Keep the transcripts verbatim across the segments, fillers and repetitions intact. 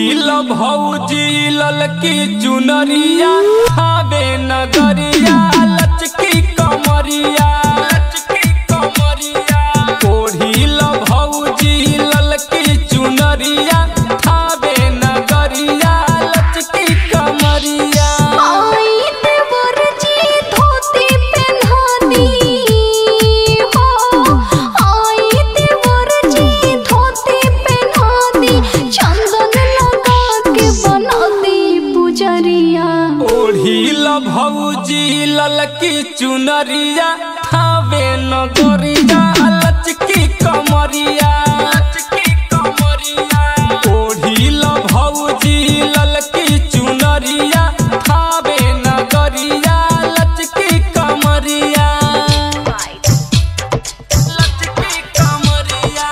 ओढ़िल भौजी ललकी चुनरिया खावे नगरिया लचकी कमरिया लचकी कमरिया। ओढ़िल भौजी ललकी चुनरिया खावे नगरिया लचकी कमरिया। ओढ़िल भौजी ललकी चुनरिया खावे नगरिया लचकी कमरिया लचकी कमरिया। ओढ़िल भौजी ललकी चुनरिया खावे नगरिया लचकी कमरिया लचकी कमरिया।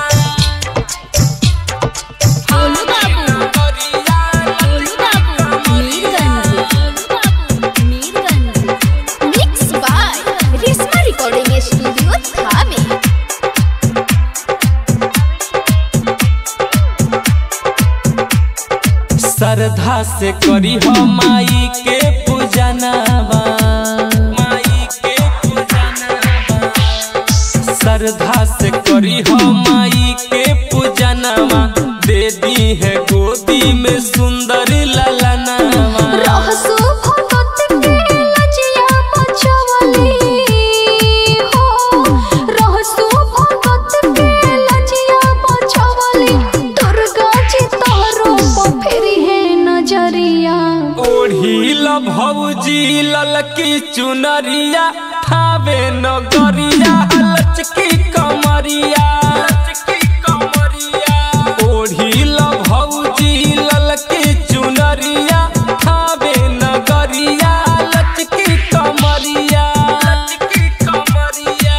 श्रद्धा से करी हो माई के पूजनवा माई के पूजनवा। श्रद्धा से करी हो माई के पूजनवा दे दी है गोदी में सुंदर ललनवा। रहसु भगत के लजिया बचवली हो रहसु भगत के लजिया बचवली दुर्गा जी तोरो फेरी है नजरिया। ओढ़िल भौजी ललकी चुनरिया खावे नगरिया लचकी कमरिया लचकी कमरिया। ओढ़िल भौजी ललकी चुनरिया खावे नगरिया लचकी कमरिया लचकी कमरिया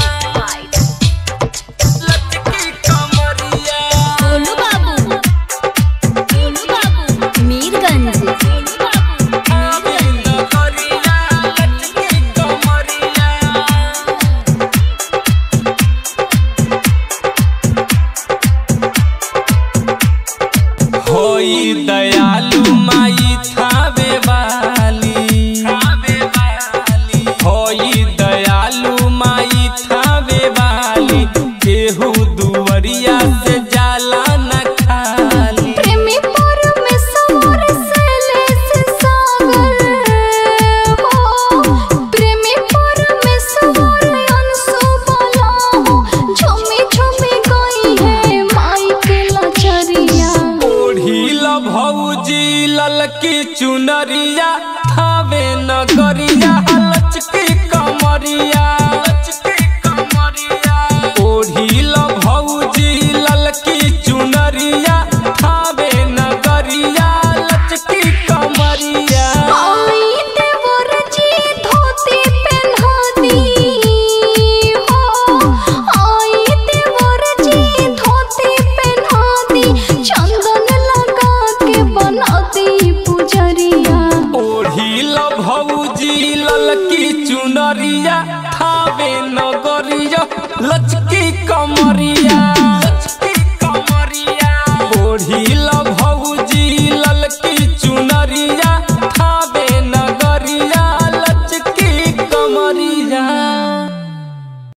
लचकी कमरिया। गोलू बाबू गोलू बाबू मीरगंज होई दयालु माई थावे वाली थावे वाली। होई दयालु माई थावे वाली केहू दुवरिया से जाला न खाली। प्रेमी परमेश्वर शैलेश सागर हो प्रेमी परमेश्वर अंशु बोला हो झूमी झूमी गई है माई के लचरिया। ओढ़िल भौजी ललकी चुनरिया खावे नगरिया लचकी कमरिया लचकी कमरिया। ओढ़िल भौजी ललकी चुनरिया खावे नगरिया लचकी कमरिया। आई देवर जी धोती पहना दी हो आई देवर जी धोती पहना दी चंदन लगा के बना दी पुजरिया। ओढ़िल भौजी ललकी चुनरिया